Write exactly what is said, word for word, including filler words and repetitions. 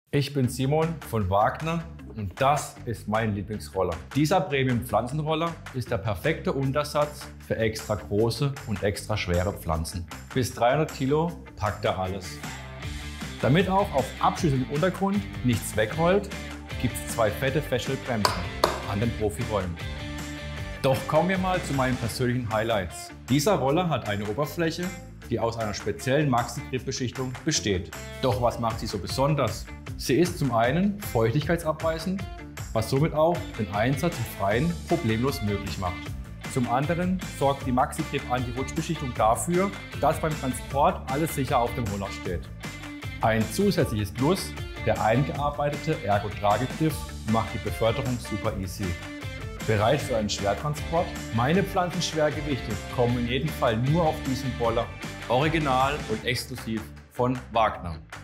Ich bin Simon von Wagner und das ist mein Lieblingsroller. Dieser Premium-Pflanzenroller ist der perfekte Untersatz für extra große und extra schwere Pflanzen. Bis dreihundert Kilo packt er alles. Damit auch auf abschüssigem Untergrund nichts wegrollt, gibt es zwei fette Fächelbremsen an den Profiräumen. Doch kommen wir mal zu meinen persönlichen Highlights. Dieser Roller hat eine Oberfläche, die aus einer speziellen Maxi-Grip-Beschichtung besteht. Doch was macht sie so besonders? Sie ist zum einen feuchtigkeitsabweisend, was somit auch den Einsatz im Freien problemlos möglich macht. Zum anderen sorgt die Maxi-Grip Anti-Rutsch-Beschichtung dafür, dass beim Transport alles sicher auf dem Roller steht. Ein zusätzliches Plus, der eingearbeitete Ergo-Tragegriff macht die Beförderung super easy. Bereit für einen Schwertransport? Meine Pflanzenschwergewichte kommen in jedem Fall nur auf diesen Roller. Original und exklusiv von Wagner.